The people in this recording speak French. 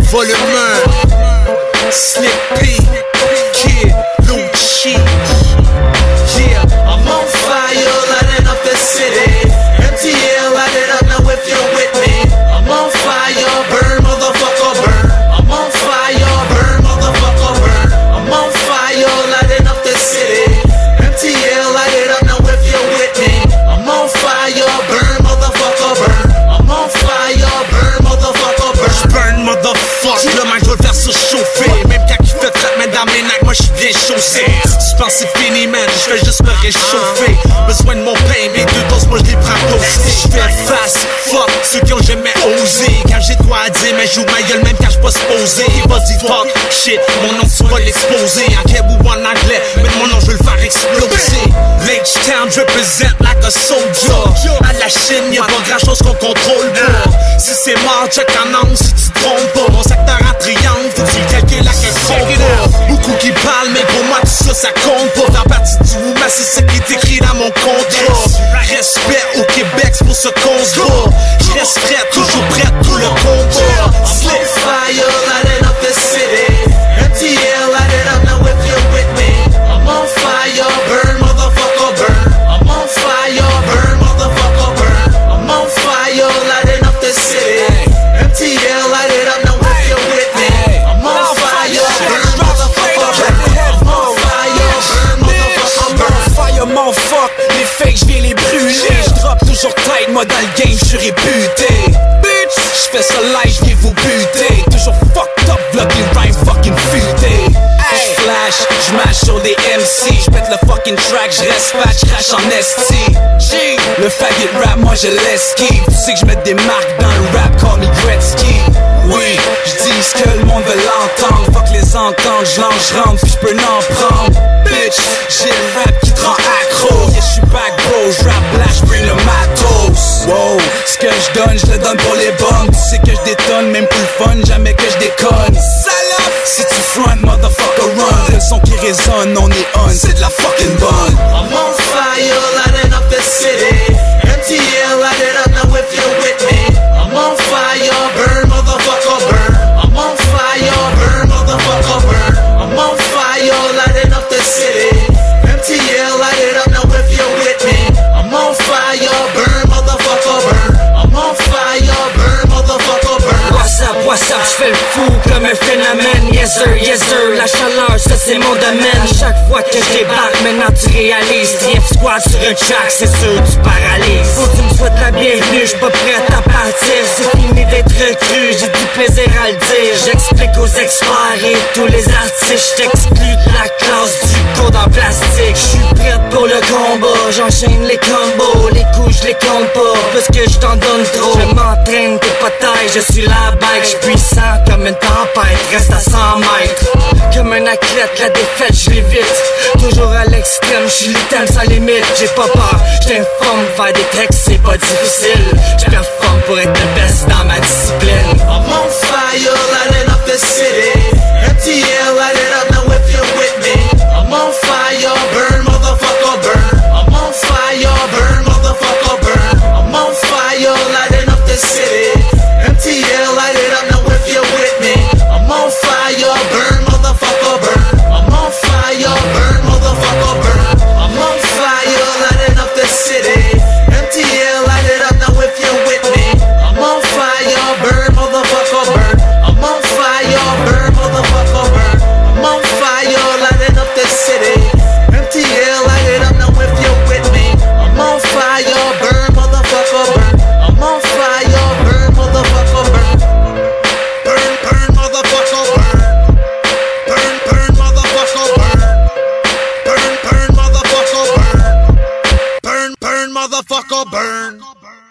volume 1. Slick P, Kid, Lucci. Yeah, I'm on fire, lighting up the city. MTL, light it up now if you're with me. I'm on fire, burn, motherfucker, burn. I'm on fire, burn, motherfucker, burn. I'm on fire, lighting up the city. MTL, light it up now if you're with me. I'm on fire, burn, motherfucker, burn. I'm on fire, burn, motherfucker, burn. J'burn, motherfucker, le mic, je veux le faire se chauffer. Même quand il fait traite, mais dans mes nacs, moi j'suis bien chaussé. Tu penses c'est fini, man, j'fais juste me réchauffer. Besoin de mon pain, mes 2 doses, moi j'les prends toastés. J'fais face, fuck, ceux qui ont jamais osé. Quand j'ai quoi à dire, mais j'ouvre ma gueule même quand j'pas supposé. Vas-y, fuck, shit, mon nom tu vas l'exposer. En keb ou en anglais, mais mon nom je veux le faire exploser. H-Town, je represent like a soldier. À la Chine, y'a pas grand chose qu'on contrôle pas. Si c'est mort, check en angle si tu te trompes pas. Mon secteur en triangle, faut que tu le calcules avec un compas. Beaucoup qui parlent, mais pour moi tout ça, ça compte pas. Faire partie du mouvement, c'est ce qui est écrit dans mon contrat. Respect au Québec, c'est pour ce qu'on se bat. J'reste prêt, toujours prêt, tout le combat. Slip fire, lighting up the city. MTL, light it up now if you're with me. I'm on fire, burn, motherfucker, burn. I'm on fire, burn, motherfucker, burn. I'm on fire, lighting up the city. MTL, light it up now if you're with me. I'm on fire, burn, motherfucker, burn. I'm on fire, burn, motherfucker, burn. Fire, mon fuck, les fakes, j'viens les brûler. J'drop toujours tight, moi dans le game, j'suis réputé. Bitch, j'fais ça live, j'viens vous buter. Toujours fucked up, vlog les rhymes fucking futés. J'flash, j'mash sur des MC. J'pète le fucking track, j'reste fat, j'crache en ST. G, le faggot rap, moi je l'esquive. Tu sais que j'mets des marques dans le rap, call me Gretzky. Oui, j'dis ce que le monde veut l'entendre. Fuck les entendre, j'lance, j'rentre, puis j'peux n'en prendre. Bitch, j'ai le rap qui te rend accro. Yeah, j'suis back bro, j'rap black, j'bring le matos. Wow, ce que j'donne, j'le donne pour les bonnes. Tu sais que j'détonne, même pour le fun, jamais que j'déconne. Salope, si tu front, motherfucker run. Le son qui résonne, on est on, c'est de la fucking bonne. I'm on fire, lighting up the city. MTL, light it up now if you're with me. I'm on fire, burn, motherfucker, burn. I'm on fire, burn, motherfucker, burn. I'm on fire, lighting up the city. MTL, light it up now if you're with me. I'm on fire, burn, motherfucker, burn. I'm on fire, burn, motherfucker, burn. What's up, j'fais le fou comme un phénomène. Yes sir, la chaleur, ça c'est mon domaine. Chaque fois que je débarque, maintenant tu réalises. Trief squad sur un track, c'est sûr tu paralyses. Faut que tu me souhaites la bienvenue, j'suis pas prêt à partir. C'est fini d'être recru, j'ai du plaisir à le dire. J'explique aux experts et tous les artistes. J't'exclus de la classe du code en plastique. J'suis prête pour le combat, j'enchaîne les combos. Les coups j'les compte pas, parce que j't'en donne trop. Je m'entraîne, t'es pas taille, je suis la bike. J'suis puissant comme une tempête, reste à 100 mètres. Comme un athlète, la défaite j'lévite. Toujours à l'extrême, j'suis l'item sans limite. J'ai pas peur, j't'informe, faire des textes c'est pas difficile. J'performe pour être le best dans ma discipline. I'm on fire, lighting up the city. MTL, light it up now if you're with me. I'm on fire, burn, motherfucker, burn. I'm on fire, burn, motherfucker, burn. I'm on fire, lighting up the city. MTL, light it up now if you're with me. I'm on fire, burn, motherfucker, burn. I'm on fire, burn, motherfucker, burn. I'm on fire, lighting up the city. MTL, light it up now if you're with me. I'm on fire, burn, motherfucker, burn. I'm on fire, burn, motherfucker, burn. I'm on fire, lighting up the city. MTL, light it up now if you're with me. I'm on fire, burn, motherfucker, burn. I'm on fire, burn, motherfucker, burn. Burn, burn, motherfucker, burn. Burn, burn, motherfucker, burn. Burn, burn, motherfucker, burn. Burn, burn, motherfucker, burn.